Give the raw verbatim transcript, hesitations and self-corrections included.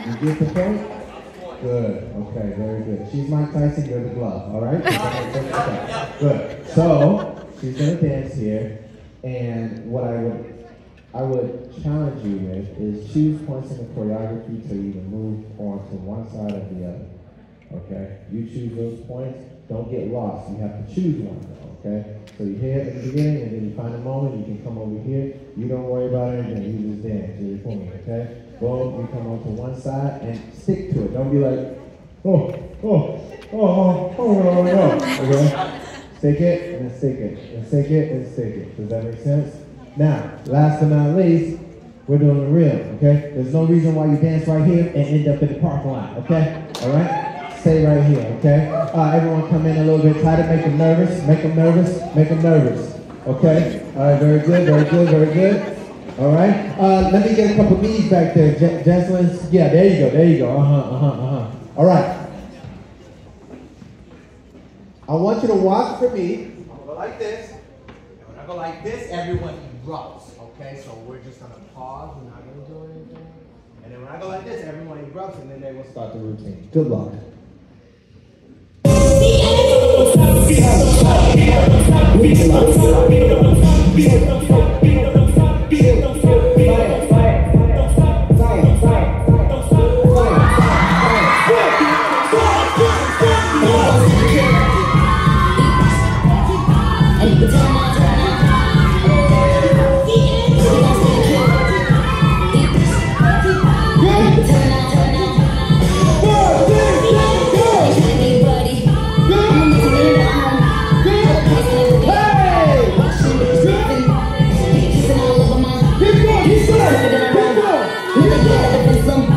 You get the point? Good. Okay, very good. She's Mike Tyson, you're the glove, all right? Okay, good. So, she's going to dance here, and what I would, I would challenge you with is choose points in the choreography to either move on to one side or the other, okay? You choose those points, don't get lost. You have to choose one, though, okay? So you hear it at the beginning, and then you find a moment, you can come over here. You don't worry about anything, you just dance, you're queen, okay? Boom, you come onto one side and stick to it. Don't be like, oh, oh, oh, oh, oh, oh, oh. Okay? Stick it, and then stick it, and stick it, and stick it. Does that make sense? Now, last but not least, we're doing the real, okay? There's no reason why you dance right here and end up in the parking lot, okay? All right? Stay right here, okay? Uh, everyone come in a little bit tighter, make them nervous, make them nervous, make them nervous, okay? All right, very good, very good, very good. All right, uh, let me get a couple knees back there, J Jocelyn. Yeah, there you go, there you go. Uh-huh, uh-huh, uh-huh. All right. I want you to watch for me. I'm gonna go like this. And when I go like this, everyone erupts, okay? So we're just gonna pause, we're not gonna do anything. And then when I go like this, everyone erupts, and then they will start the routine. Good luck. Some